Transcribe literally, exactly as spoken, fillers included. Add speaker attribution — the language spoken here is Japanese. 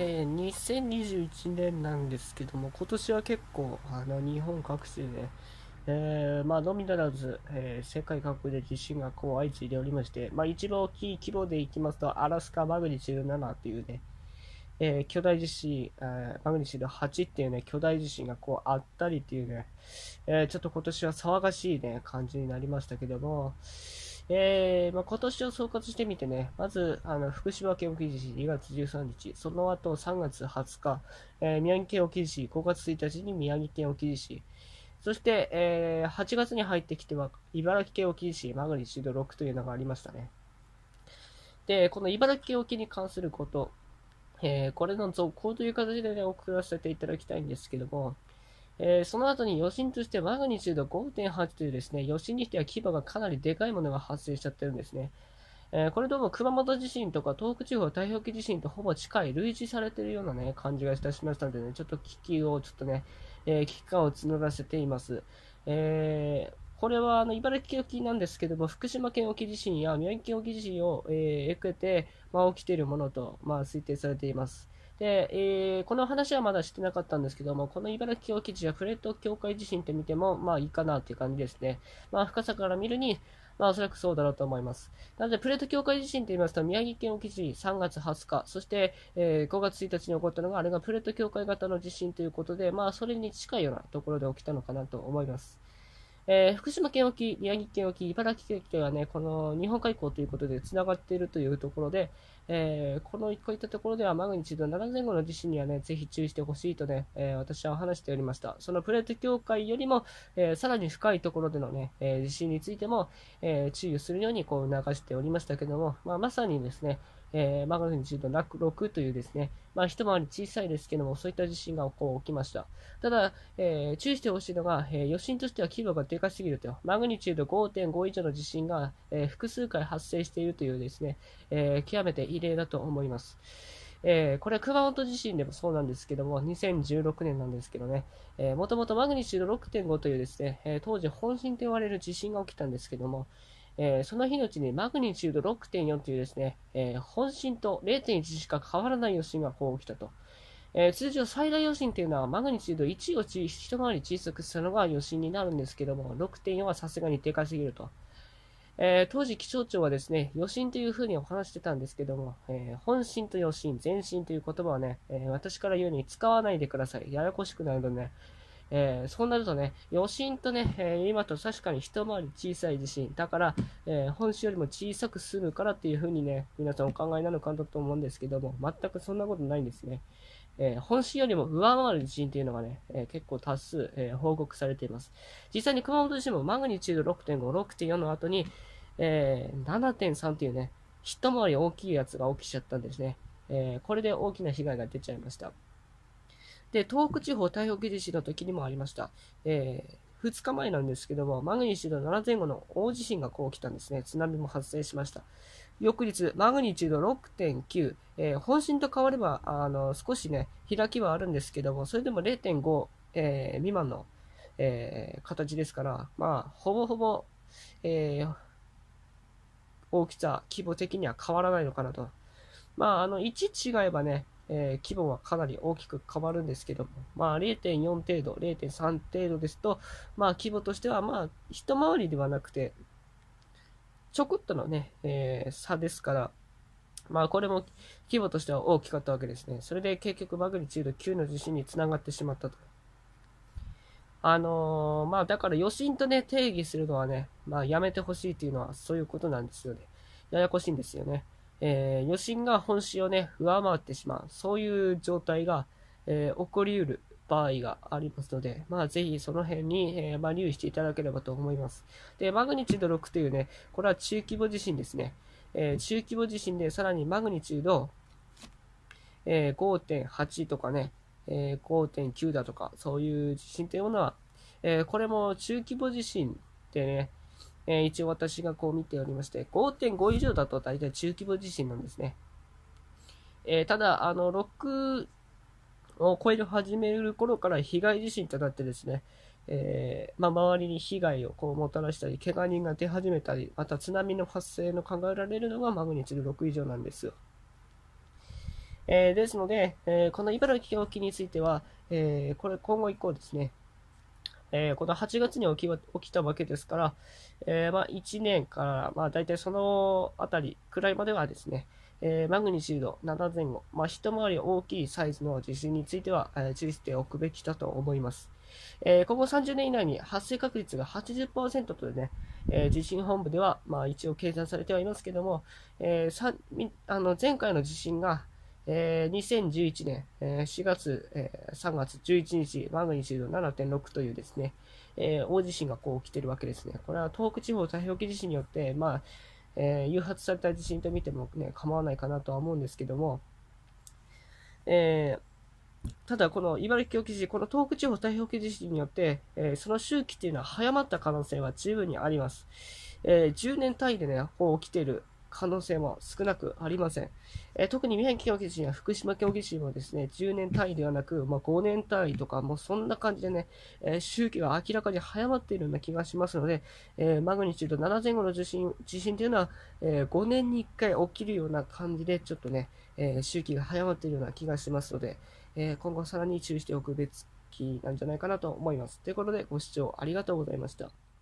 Speaker 1: えー、にせんにじゅういちねんなんですけども、今年は結構、あの、日本各地でね、えー、まあ、のみならず、えー世界各国で地震がこう相次いでおりまして、まあ、一番大きい規模でいきますと、アラスカマグニチュードななというね、えー巨大地震、えーマグニチュードはちっていうね、巨大地震がこうあったりっていうね、えーちょっと今年は騒がしいね、感じになりましたけども、えーまあ、今年を総括してみてね、まず、あの、福島県沖地震にがつじゅうさんにち、その後さんがつはつか、えー宮城県沖地震、ごがつついたちに宮城県沖地震、そして、えーはちがつに入ってきては、茨城県沖地震、マグニチュードろくというのがありましたね。で、この茨城県沖に関すること、えーこれの続行という形でね、送らせていただきたいんですけども、えーその後に余震としてマグニチュード ごてんはちというですね、余震にしては規模がかなりでかいものが発生しちゃってるんですね。えーこれどうも熊本地震とか東北地方太平洋沖地震とほぼ近い類似されているようなね、感じがいたしましたのでね、ちょっと危機をちょっとね、えー危機感を募らせています。えーこれはあの茨城県沖なんですけども、福島県沖地震や宮城県沖地震を、えー受けて、まあ、起きているものと、まあ、推定されています。で、えーこの話はまだしてなかったんですけども、この茨城県沖地震やプレート境界地震って見ても、まあいいかなっていう感じですね。まあ深さから見るに、まあおそらくそうだろうと思います。なので、プレート境界地震と言いますと、宮城県沖地震さんがつはつか、そして、えーごがつついたちに起こったのが、あれがプレート境界型の地震ということで、まあそれに近いようなところで起きたのかなと思います。えー福島県沖、宮城県沖、茨城県沖はね、この日本海溝ということでつながっているというところで、えーこのこういったところではマグニチュードななぜん後の地震にはね、ぜひ注意してほしいとね、えー私は話しておりました。そのプレート境界よりも、えーさらに深いところでのね、えー地震についても、えー注意をするようにこう促しておりましたけども、まあ、まさにですね、えーマグニチュードろくというですね、まあ、一回り小さいですけども、そういった地震がこう起きました。ただ、えー注意してほしいのが、えー余震としては規模がでかすぎると。マグニチュードごてんご以上の地震が、えー複数回発生しているというですね、えー極めて異例だと思います。えーこれは熊本地震でもそうなんですけども、にせんじゅうろくねんなんですけどね、えーもともとマグニチュードろくてんごというですね、えー当時本震と言われる地震が起きたんですけども、えーその日のうちにマグニチュードろくてんよんというですね、えー本震とれいてんいちしか変わらない余震がこう起きたと。えー通常最大余震というのはマグニチュードいちを一回り小さくするのが余震になるんですけども、ろくてんよんはさすがにでかすぎると。えー当時気象庁はですね、余震というふうにお話してたんですけども、えー本震と余震、前震という言葉はね、えー私から言うに使わないでください。ややこしくなるのでね、えーそうなるとね、余震とね、えー今と確かに一回り小さい地震。だから、えー本震よりも小さくするからっていうふうにね、皆さんお考えなのかなと思うんですけども、全くそんなことないんですね。えー本震よりも上回る地震というのがね、えー結構多数、えー報告されています。実際に熊本地震もマグニチュードろくてんご、ろくてんよんの後に、えーななてんさんというね、一回り大きいやつが起きちゃったんですね。えーこれで大きな被害が出ちゃいました。で、東北地方太平洋地震の時にもありました。えーふつかまえなんですけども、マグニチュードななぜん後の大地震がこう起きたんですね。津波も発生しました。翌日、マグニチュードろくてんきゅう、えー本震と変われば、あの、少しね、開きはあるんですけども、それでもれいてんご、えー未満の、えー形ですから、まあ、ほぼほぼ、えー大きさ、規模的には変わらないのかなと。まあ、あの、いち違えばね、えー規模はかなり大きく変わるんですけども、まあ、れいてんよん程度、れいてんさん程度ですと、まあ、規模としては、まあ、一回りではなくて、ちょこっとのね、えー差ですから、まあ、これも規模としては大きかったわけですね。それで結局マグニチュードきゅうの地震につながってしまったと。あのーまあ、だから余震とね、定義するのはね、まあ、やめてほしいっていうのはそういうことなんですよね。ややこしいんですよね。えー余震が本震をね、上回ってしまう。そういう状態が、えー起こり得る場合がありますので、まあ、ぜひその辺に、えーまあ、留意していただければと思います。で、マグニチュードろくというね、これは中規模地震ですね。えー中規模地震でさらにマグニチュード、えーごてんはちとかね、えーごてんきゅうだとか、そういう地震というものは、えーこれも中規模地震でね、えー一応私がこう見ておりまして、ごてんご以上だと大体中規模地震なんですね。えーただ、あの、ろくを超える始める頃から被害地震となってですね、えーまあ、周りに被害をこうもたらしたり、怪我人が出始めたり、また津波の発生の考えられるのがマグニチュードろく以上なんですよ。 えーですので、えーこの茨城沖については、えーこれ今後以降ですね、えーこのはちがつに起きわ起きたわけですから、えーまあ、いちねんから、まあ、大体そのあたりくらいまではですね、えーマグニチュードなな前後、まあ、一回り大きいサイズの地震については、えー注意しておくべきだと思います。えー今後さんじゅうねん以内に発生確率がはちじゅっパーセントとね、えー地震本部では、まあ、一応計算されてはいますけども、えーさみあの前回の地震が、えーにせんじゅういちねん、えーしがつ、えーさんがつじゅういちにち、マグニチュードななてんろくというですね、えー大地震がこう起きているわけですね。これは東北地方太平洋沖地震によって、まあ、えー誘発された地震と見てもね、構わないかなとは思うんですけども、えーただ、この茨城沖地震、この東北地方太平洋沖地震によって、えーその周期っていうのは早まった可能性は十分にあります。えーじゅうねん単位でね、こう起きている可能性も少なくありません。えー特に宮城県沖地震や福島県沖地震もですね、じゅうねん単位ではなく、まあ、ごねん単位とか、もうそんな感じでね、えー周期が明らかに早まっているような気がしますので、えーマグニチュードなな前後の地震地震というのは、えーごねんにいっかい起きるような感じで、ちょっとね、えー周期が早まっているような気がしますので、えー今後さらに注意しておくべきなんじゃないかなと思います。ということで、ご視聴ありがとうございました。